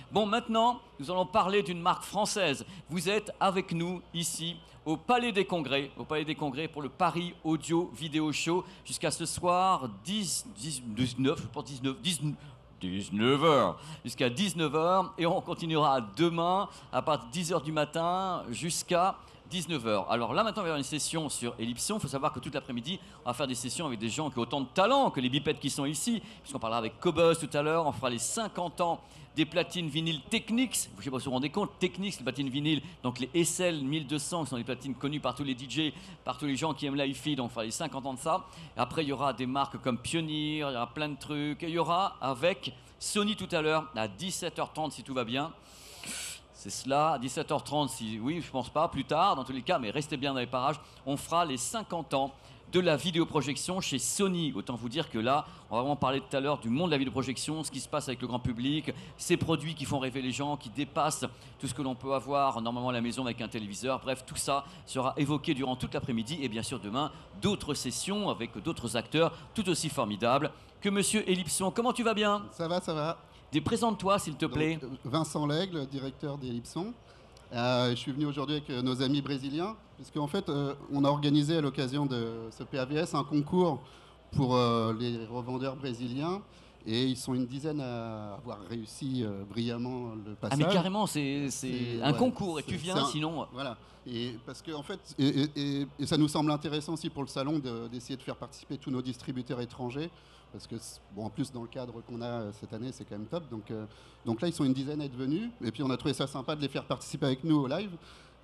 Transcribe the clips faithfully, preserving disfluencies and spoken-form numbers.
Bon, maintenant, nous allons parler d'une marque française. Vous êtes avec nous ici au Palais des Congrès, au Palais des Congrès pour le Paris Audio Vidéo Show jusqu'à ce soir dix, dix, dix-neuf, je pense dix-neuf, dix-neuf, dix-neuf heures, jusqu'à dix-neuf heures, et on continuera demain à partir de dix heures du matin jusqu'à dix-neuf heures. Alors là, maintenant, on va avoir une session sur Ellipson. Il faut savoir que toute l'après-midi, on va faire des sessions avec des gens qui ont autant de talent que les bipèdes qui sont ici, puisqu'on parlera avec Cobus tout à l'heure. On fera les cinquante ans des platines vinyles Technics. Je ne sais pas si vous vous rendez compte, Technics, les platines vinyles, donc les S L mille deux cents, qui sont des platines connues par tous les D J, par tous les gens qui aiment l'hi-fi, donc on fera les cinquante ans de ça. Et après, il y aura des marques comme Pioneer, il y aura plein de trucs. Et il y aura avec Sony tout à l'heure, à dix-sept heures trente, si tout va bien. C'est cela, à dix-sept heures trente, si, oui, je pense pas, plus tard, dans tous les cas, mais restez bien dans les parages, on fera les cinquante ans de la vidéoprojection chez Sony. Autant vous dire que là, on va vraiment parler tout à l'heure du monde de la vidéoprojection, ce qui se passe avec le grand public, ces produits qui font rêver les gens, qui dépassent tout ce que l'on peut avoir normalement à la maison avec un téléviseur. Bref, tout ça sera évoqué durant toute l'après-midi et bien sûr demain, d'autres sessions avec d'autres acteurs tout aussi formidables que Monsieur Ellipson. Comment tu vas bien? Ça va, ça va. Présente-toi, s'il te plaît. Donc, Vincent Lègle, directeur d'Ellipson. Euh, je suis venu aujourd'hui avec euh, nos amis brésiliens, parce qu'en fait, euh, on a organisé à l'occasion de ce P A V S un concours pour euh, les revendeurs brésiliens, et ils sont une dizaine à avoir réussi euh, brillamment le passage. Ah mais carrément, c'est un ouais, concours, et tu viens, un, sinon... Voilà, et parce que en fait, et, et, et ça nous semble intéressant aussi pour le salon d'essayer de, de faire participer tous nos distributeurs étrangers, parce que, bon, en plus, dans le cadre qu'on a cette année, c'est quand même top. Donc, euh, donc là, ils sont une dizaine à être venus. Et puis, on a trouvé ça sympa de les faire participer avec nous au live.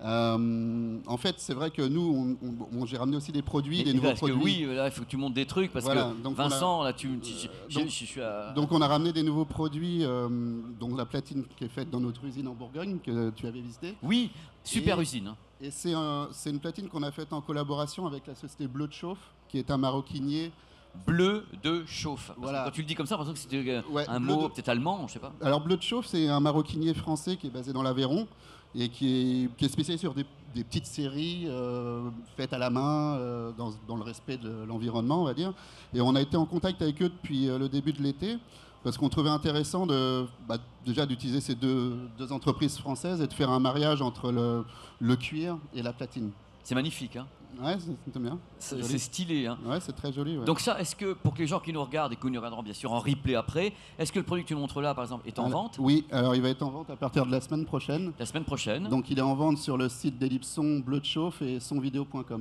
Euh, en fait, c'est vrai que nous, on, on, on, j'ai ramené aussi des produits, des nouveaux produits. Que oui, là, il faut que tu montes des trucs, parce voilà, que donc Vincent, a, là, tu... tu euh, je, donc, je, je suis à... donc, on a ramené des nouveaux produits, euh, donc la platine qui est faite dans notre usine en Bourgogne, que tu avais visitée. Oui, super et, usine. Hein. Et c'est un, une platine qu'on a faite en collaboration avec la société Bleu de Chauffe, qui est un maroquinier. Bleu de Chauffe. Voilà. Quand tu le dis comme ça, parce que c'était ouais, un mot peut-être allemand, je sais pas. Alors Bleu de Chauffe, c'est un maroquinier français qui est basé dans l'Aveyron et qui est, qui est spécialisé sur des, des petites séries euh, faites à la main, euh, dans, dans le respect de l'environnement, on va dire. Et on a été en contact avec eux depuis euh, le début de l'été, parce qu'on trouvait intéressant de, bah, déjà d'utiliser ces deux, deux entreprises françaises et de faire un mariage entre le, le cuir et la platine. C'est magnifique, hein. Ouais, c'est bien. C'est stylé, hein. Ouais, c'est très joli. Ouais. Donc ça, est-ce que, pour que les gens qui nous regardent et que nous regarderont bien sûr en replay après, est-ce que le produit que tu montres là, par exemple, est en alors, vente? Oui, alors il va être en vente à partir de la semaine prochaine. La semaine prochaine. Donc il est en vente sur le site d'Ellipson, Bleu de Chauffe et sonvideo point com.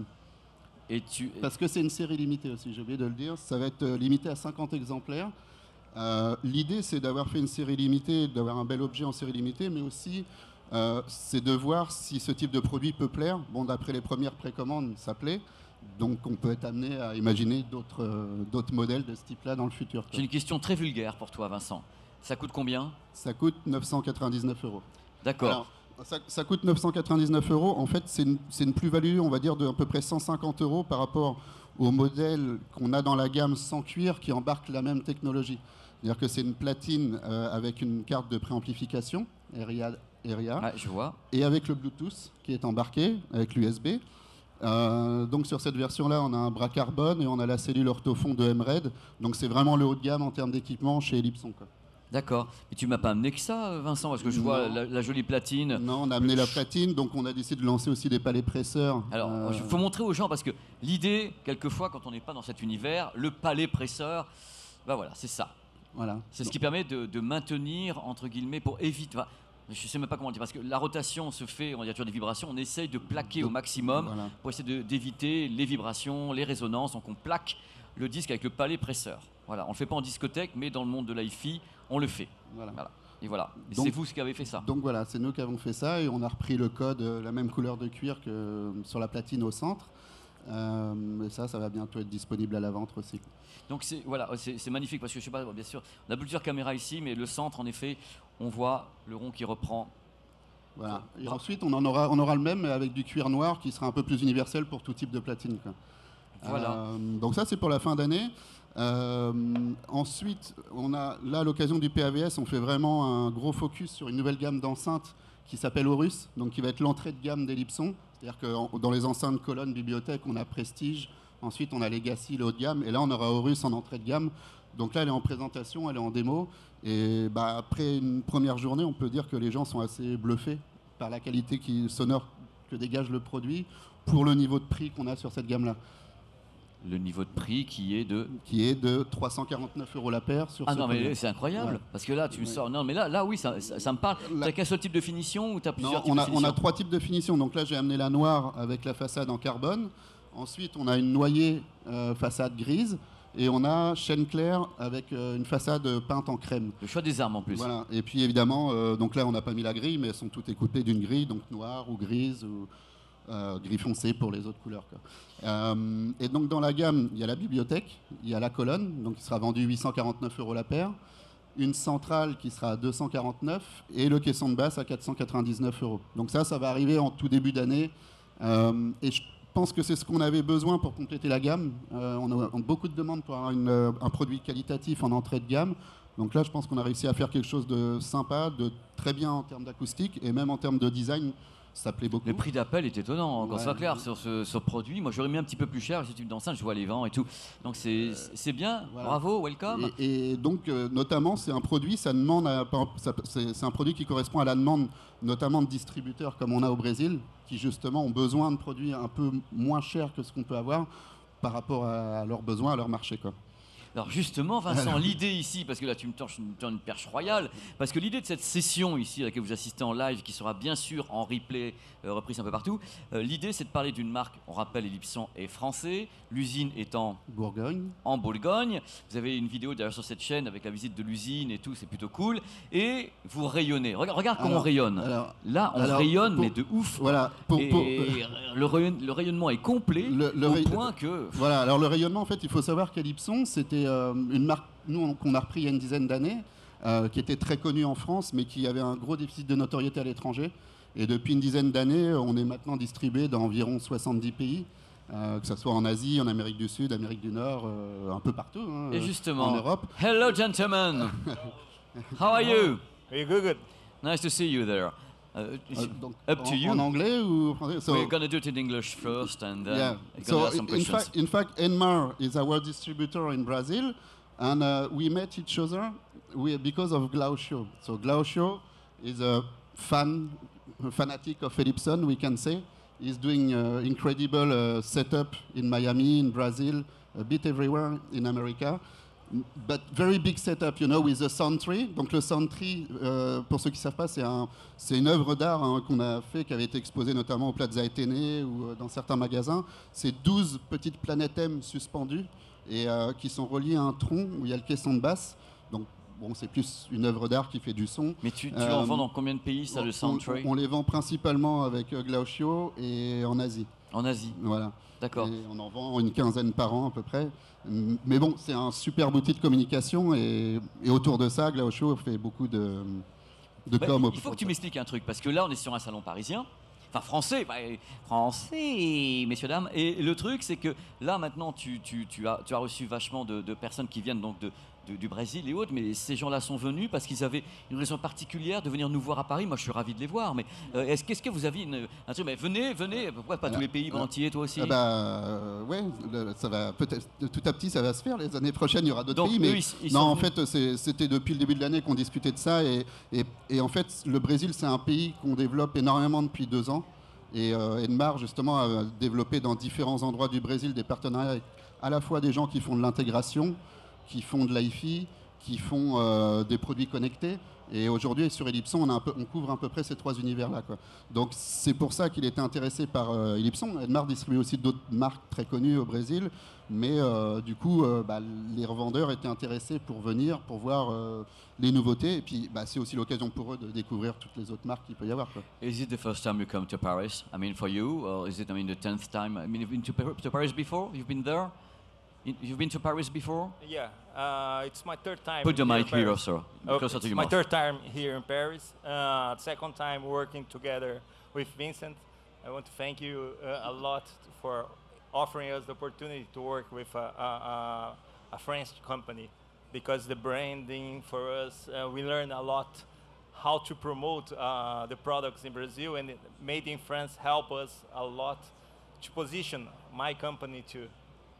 Et tu... Parce que c'est une série limitée aussi, j'ai oublié de le dire. Ça va être limité à cinquante exemplaires. Euh, L'idée, c'est d'avoir fait une série limitée, d'avoir un bel objet en série limitée, mais aussi... Euh, c'est de voir si ce type de produit peut plaire. Bon, d'après les premières précommandes, ça plaît. Donc, on peut être amené à imaginer d'autres euh, d'autres modèles de ce type-là dans le futur. J'ai une question très vulgaire pour toi, Vincent. Ça coûte combien? Ça coûte neuf cent quatre-vingt-dix-neuf euros. D'accord. Ça, ça coûte neuf cent quatre-vingt-dix-neuf euros. En fait, c'est une, une plus-value, on va dire, de à peu près cent cinquante euros par rapport au modèle qu'on a dans la gamme sans cuir qui embarque la même technologie. C'est-à-dire que c'est une platine euh, avec une carte de préamplification, R I A. Ah, je vois. Et avec le Bluetooth qui est embarqué, avec l'U S B. Euh, donc sur cette version-là, on a un bras carbone et on a la cellule orthofon de M-Red. Donc c'est vraiment le haut de gamme en termes d'équipement chez Ellipson. D'accord. Mais tu m'as pas amené que ça, Vincent, parce que je non. vois la, la jolie platine. Non, on a amené la platine, donc on a décidé de lancer aussi des palais presseurs. Alors, il euh... faut montrer aux gens, parce que l'idée, quelquefois, quand on n'est pas dans cet univers, le palais presseur, ben voilà, c'est ça. Voilà. C'est ce qui permet de, de maintenir, entre guillemets, pour éviter... Je ne sais même pas comment dire, parce que la rotation se fait, on va dire toujours des vibrations, on essaye de plaquer au maximum voilà. pour essayer d'éviter les vibrations, les résonances, donc on plaque le disque avec le palais presseur. Voilà, on ne le fait pas en discothèque, mais dans le monde de l'hi-fi, on le fait. Voilà. Voilà. Et voilà, c'est vous qui avez fait ça. Donc voilà, c'est nous qui avons fait ça, et on a repris le code, la même couleur de cuir que sur la platine au centre. Euh, et ça, ça va bientôt être disponible à la vente aussi. Donc c'est voilà, c'est magnifique parce que je sais pas, bien sûr, on a plusieurs caméras ici, mais le centre, en effet, on voit le rond qui reprend. Voilà. Et ensuite, on en aura, on aura le même mais avec du cuir noir qui sera un peu plus universel pour tout type de platine, quoi. Voilà. Euh, donc ça, c'est pour la fin d'année. Euh, ensuite, on a là à l'occasion du P A V S, on fait vraiment un gros focus sur une nouvelle gamme d'enceintes qui s'appelle Horus, donc qui va être l'entrée de gamme d'Ellipson. C'est-à-dire que dans les enceintes colonnes bibliothèque, on a Prestige, ensuite on a Legacy, le haut de gamme, et là on aura Horus en entrée de gamme. Donc là, elle est en présentation, elle est en démo. Et bah, après une première journée, on peut dire que les gens sont assez bluffés par la qualité qui, sonore que dégage le produit pour le niveau de prix qu'on a sur cette gamme-là. Le niveau de prix qui est de... Qui est de trois cent quarante-neuf euros la paire sur Ah ce non, mais produit. c'est incroyable. Ouais. Parce que là, tu me ouais. sors... Non, mais là, là oui, ça, ça, ça me parle. La... T'as qu'un seul type de finition ou t'as plusieurs non, types on a, de finition? On a trois types de finition. Donc là, j'ai amené la noire avec la façade en carbone. Ensuite, on a une noyée euh, façade grise. Et on a chêne clair avec euh, une façade peinte en crème. Le choix des armes en plus. Voilà. Et puis évidemment, euh, donc là on n'a pas mis la grille, mais elles sont toutes écoutées d'une grille, donc noire ou grise ou euh, gris foncé pour les autres couleurs, quoi. Euh, et donc dans la gamme, il y a la bibliothèque, il y a la colonne, donc qui sera vendue huit cent quarante-neuf euros la paire, une centrale qui sera à deux cent quarante-neuf et le caisson de basse à quatre cent quatre-vingt-dix-neuf euros. Donc ça, ça va arriver en tout début d'année. Euh, et je Je pense que c'est ce qu'on avait besoin pour compléter la gamme. Euh, on, a, on a beaucoup de demandes pour avoir une, euh, un produit qualitatif en entrée de gamme. Donc là, je pense qu'on a réussi à faire quelque chose de sympa, de très bien en termes d'acoustique et même en termes de design, ça plaît beaucoup. Le prix d'appel est étonnant, ouais. Quand ça clair sur ce, ce produit. Moi, j'aurais mis un petit peu plus cher. Ce type d'enceinte, je vois les vents et tout. Donc c'est euh, bien. Voilà. Bravo, welcome. Et, et donc, euh, notamment, c'est un produit, ça demande, c'est un produit qui correspond à la demande, notamment de distributeurs comme on a au Brésil, qui justement ont besoin de produits un peu moins chers que ce qu'on peut avoir par rapport à leurs besoins, à leur marché, quoi. Alors justement, Vincent, l'idée ici, parce que là tu me torches une, une perche royale, parce que l'idée de cette session ici à laquelle vous assistez en live, qui sera bien sûr en replay, euh, reprise un peu partout, euh, l'idée c'est de parler d'une marque, on rappelle, Ellipson est français, l'usine est en Bourgogne. En Bourgogne. Vous avez une vidéo d'ailleurs sur cette chaîne avec la visite de l'usine et tout, c'est plutôt cool. Et vous rayonnez. Regarde, regarde comment alors, on rayonne. Alors, là, on alors, rayonne, pour, mais de ouf. Voilà. Pour, et pour, le, rayon, le rayonnement est complet le, le au ray... point que... Voilà, alors le rayonnement, en fait, il faut savoir qu'Ellipson, c'était euh, une marque, nous, qu'on a repris il y a une dizaine d'années, euh, qui était très connue en France, mais qui avait un gros déficit de notoriété à l'étranger. Et depuis une dizaine d'années, on est maintenant distribué dans environ soixante-dix pays. Euh, que ce soit en Asie, en Amérique du Sud, Amérique du Nord, euh, un peu partout, hein, et justement, en Europe. Hello gentlemen, how are you? Are you good? Good. Nice to see you there. Uh, uh, donc, up en, to you. En anglais ou français? So, we're gonna do it in English first, and then yeah. so ask some in fact, in fact, Enmar is our distributor in Brazil, and uh, we met each other we, because of Glaucio. So Glaucio is a fan, a fanatic of Ellipson, we can say. He's doing uh, incredible uh, setup in Miami, in Brazil, a bit everywhere in America. But very big setup, you know, with the sound tree. Donc le sound tree, euh, pour ceux qui ne savent pas, c'est un, c'est une œuvre d'art hein, qu'on a fait, qui avait été exposée notamment au Plaza Athénée ou euh, dans certains magasins. C'est douze petites planètes M suspendues et euh, qui sont reliées à un tronc où il y a le caisson de basse. Donc bon, c'est plus une œuvre d'art qui fait du son. Mais tu, tu euh, en vends dans combien de pays, ça, le sound tray? on, on les vend principalement avec euh, Glaucio et en Asie. En Asie. Voilà. D'accord. On en vend une quinzaine par an à peu près. Mais bon, c'est un super outil de communication et, et autour de ça, Glaucio fait beaucoup de, de bah, com. Il faut que tu m'expliques un truc, parce que là, on est sur un salon parisien. Enfin, français, bah, français, messieurs, dames. Et le truc, c'est que là, maintenant, tu, tu, tu, as, tu as reçu vachement de, de personnes qui viennent donc de, de, du Brésil et autres, mais ces gens-là sont venus parce qu'ils avaient une raison particulière de venir nous voir à Paris. Moi, je suis ravi de les voir, mais euh, est-ce qu'est-ce que vous aviez une, un truc, mais venez, venez, pourquoi pas tous les pays entiers, toi aussi? Ah bah, euh, ouais, le, ça va peut-être tout à petit, ça va se faire. Les années prochaines, il y aura d'autres donc, pays, mais eux, ils, ils non, en fait, c'était depuis le début de l'année qu'on discutait de ça, et, et, et en fait, le Brésil, c'est un pays qu'on développe énormément depuis deux ans. Et euh, Enmar, justement, a développé dans différents endroits du Brésil des partenariats avec à la fois des gens qui font de l'intégration, qui font de l'I F I, qui font euh, des produits connectés. Et aujourd'hui, sur Ellipson, on, a un peu, on couvre à peu près ces trois univers-là, quoi. Donc c'est pour ça qu'il était intéressé par euh, Ellipson. Enmar distribue aussi d'autres marques très connues au Brésil. Mais euh, du coup, euh, bah, les revendeurs étaient intéressés pour venir, pour voir euh, les nouveautés. Et puis, bah, c'est aussi l'occasion pour eux de découvrir toutes les autres marques qu'il peut y avoir, quoi. Is it the first time you come to Paris? I mean, for you, or is it, I mean, the tenth time? I mean, you've been to, to Paris before? You've been there? You've been to Paris before? Yeah, uh, it's my third time. Put the mic here, Paris. sir. Oh, Closer to it's your my mouth. third time here in Paris. Uh, second time working together with Vincent. I want to thank you uh, a lot for offering us the opportunity to work with a, a, a French company, because the branding for us, uh, we learn a lot how to promote uh, the products in Brazil, and Made in France help us a lot to position my company to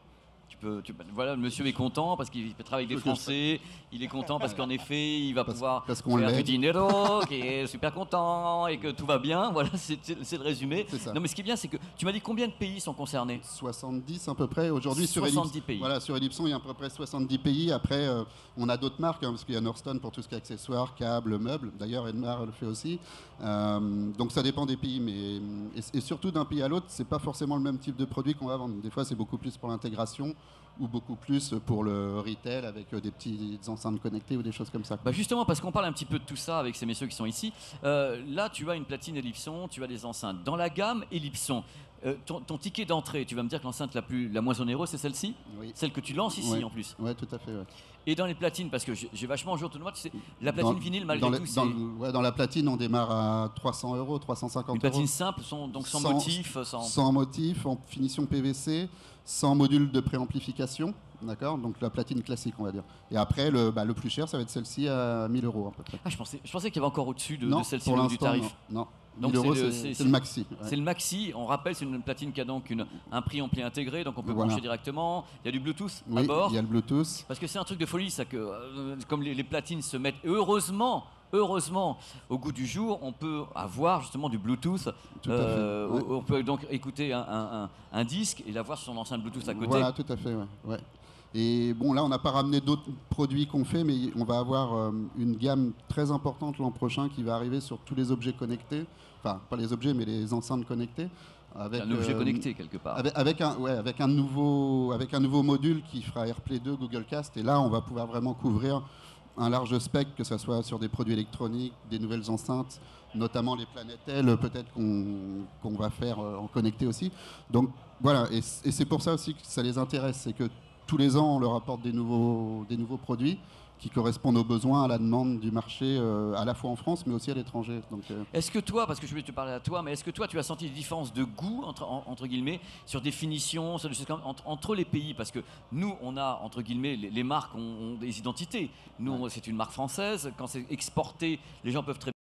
Tu peux, tu, voilà, le monsieur est content parce qu'il travaille avec des Français. Il est content parce qu'en effet, il va parce, pouvoir parce qu'on faire l'aide. du dinero, qui est super content et que tout va bien. Voilà, c'est le résumé. Ça. Non, mais ce qui est bien, c'est que tu m'as dit combien de pays sont concernés? soixante-dix à peu près. Aujourd'hui, sur soixante-dix Ellipson, pays. Voilà, sur Ellipson, il y a à peu près soixante-dix pays. Après, euh, on a d'autres marques, hein, parce qu'il y a Northstone pour tout ce qui est accessoires, câbles, meubles. D'ailleurs, Edmar le fait aussi. Euh, donc ça dépend des pays. Mais, et, et surtout d'un pays à l'autre, c'est pas forcément le même type de produit qu'on va vendre. Des fois, c'est beaucoup plus pour l'intégration ou beaucoup plus pour le retail avec des petites enceintes connectées ou des choses comme ça. Bah justement, parce qu'on parle un petit peu de tout ça avec ces messieurs qui sont ici. Euh, là, tu as une platine Ellipson, tu as des enceintes. Dans la gamme Ellipson, euh, ton, ton ticket d'entrée, tu vas me dire que l'enceinte la, plus, la moins onéreuse, c'est celle-ci? Oui. Celle que tu lances ici Ouais. en plus. Oui, tout à fait. Ouais. Et dans les platines, parce que j'ai vachement joué au tournoi, tu sais, la platine Dans- vinyle, malgré dans, tout, le- c'est dans, le- ouais, dans la platine, on démarre à trois cents euros, trois cent cinquante une euros. platine simple, sans, donc sans, Sans- motif, sans... Sans motif, en finition P V C, sans module de préamplification, d'accord. Donc la platine classique, on va dire. Et après, le, bah, le plus cher, ça va être celle-ci à mille euros à peu près. Ah, je pensais, je pensais qu'il y avait encore au-dessus de, non, de celle-ci pour au niveau du l'instant, tarif. non. non. Donc mille euros, c'est le- c'est c'est- c'est le maxi. ouais. C'est le maxi, on rappelle, c'est une platine qui a donc une, un préampli intégré, donc on peut Voilà. brancher directement. Il y a du Bluetooth à Oui, bord. il y a le Bluetooth. Parce que c'est un truc de folie, ça, que euh, comme les, les platines se mettent, heureusement, heureusement, au goût du jour, on peut avoir justement du Bluetooth. Tout à fait, Euh, ouais. On peut donc écouter un, un- un- un disque et l'avoir sur son enceinte Bluetooth à côté. Voilà, tout à fait. Ouais. ouais. Et bon, là, on n'a pas ramené d'autres produits qu'on fait, mais on va avoir euh, une gamme très importante l'an prochain qui va arriver sur tous les objets connectés. Enfin, pas les objets, mais les enceintes connectées. Avec, un objet euh, connecté quelque part. Avec, avec un, ouais, avec, un nouveau, avec un nouveau module qui fera AirPlay deux, Google Cast. Et là, on va pouvoir vraiment couvrir un large spectre, que ce soit sur des produits électroniques, des nouvelles enceintes, notamment les Planetel, peut-être qu'on qu'on va faire euh, en connecté aussi. Donc voilà, et, c- et c'est pour ça aussi que ça les intéresse, c'est que tous les ans, on leur apporte des nouveaux, des nouveaux produits qui correspondent aux besoins, à la demande du marché, euh, à la fois en France, mais aussi à l'étranger. Donc, euh, Est-ce que toi, parce que je voulais te parler à toi, mais est-ce que toi, tu as senti des différences de goût, entre, en- entre guillemets, sur des finitions, sur des choses comme, entre, entre les pays? Parce que nous, on a, entre guillemets, les, les marques ont, ont des identités. Nous, on- c'est une marque française. Quand c'est exporté, les gens peuvent très